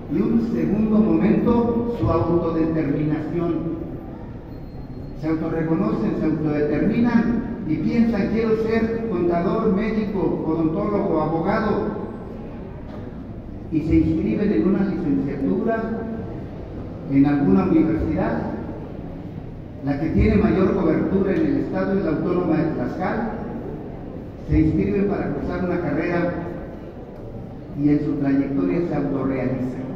y un segundo momento, su autodeterminación. Se autorreconocen, se autodeterminan y piensan: quiero ser contador, médico, odontólogo, abogado, y se inscriben en una licenciatura en alguna universidad. La que tiene mayor cobertura en el estado es la Autónoma de Tlaxcala. Se inscriben para cursar una carrera y en su trayectoria se autorrealizan.